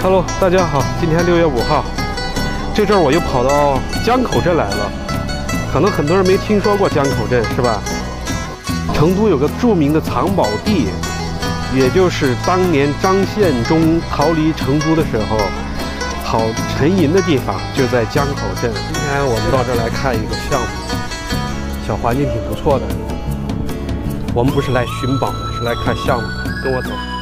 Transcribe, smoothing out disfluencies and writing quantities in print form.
Hello， 大家好，今天6月5号，这阵儿我又跑到江口镇来了。可能很多人没听说过江口镇，是吧？成都有个著名的藏宝地，也就是当年张献忠逃离成都的时候好沉银的地方，就在江口镇。今天我们到这儿来看一个项目，小环境挺不错的。我们不是来寻宝的，是来看项目的，跟我走。